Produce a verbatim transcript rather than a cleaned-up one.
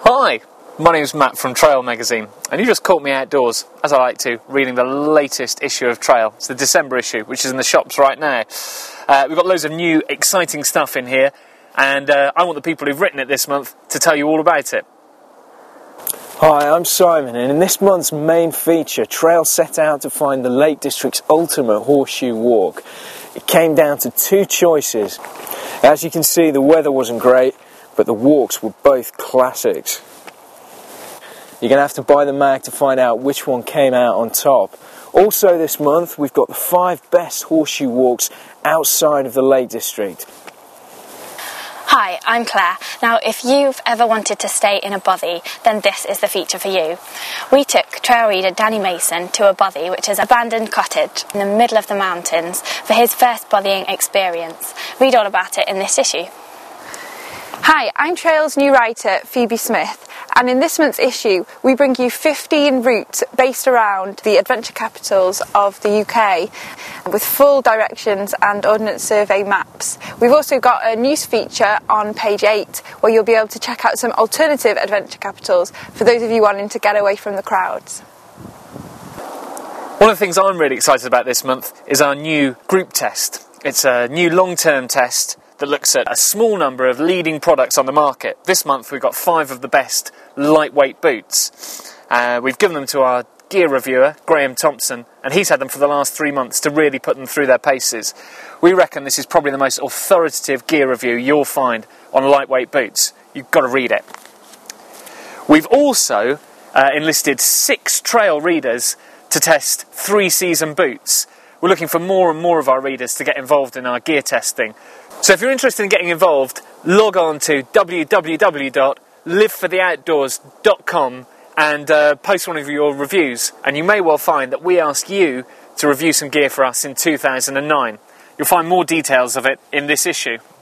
Hi, my name's Matt from Trail Magazine, and you just caught me outdoors, as I like to, reading the latest issue of Trail. It's the December issue, which is in the shops right now. Uh, we've got loads of new, exciting stuff in here, and uh, I want the people who've written it this month to tell you all about it. Hi, I'm Simon, and in this month's main feature, Trail set out to find the Lake District's ultimate horseshoe walk. It came down to two choices. As you can see, the weather wasn't great, but the walks were both classics. You're going to have to buy the mag to find out which one came out on top. Also this month, we've got the five best horseshoe walks outside of the Lake District. Hi, I'm Claire. Now, if you've ever wanted to stay in a bothy, then this is the feature for you. We took trail reader Danny Mason to a bothy, which is an abandoned cottage in the middle of the mountains, for his first bothying experience. Read all about it in this issue. Hi, I'm Trail's new writer, Phoebe Smith, and in this month's issue we bring you fifteen routes based around the adventure capitals of the U K with full directions and Ordnance Survey maps. We've also got a news feature on page eight where you'll be able to check out some alternative adventure capitals for those of you wanting to get away from the crowds. One of the things I'm really excited about this month is our new group test. It's a new long-term test that looks at a small number of leading products on the market. This month we've got five of the best lightweight boots. Uh, we've given them to our gear reviewer, Graham Thompson, and he's had them for the last three months to really put them through their paces. We reckon this is probably the most authoritative gear review you'll find on lightweight boots. You've got to read it. We've also uh, enlisted six trail readers to test three-season boots. We're looking for more and more of our readers to get involved in our gear testing. So if you're interested in getting involved, log on to w w w dot live for the outdoors dot com and uh, post one of your reviews, and you may well find that we ask you to review some gear for us in two thousand nine. You'll find more details of it in this issue.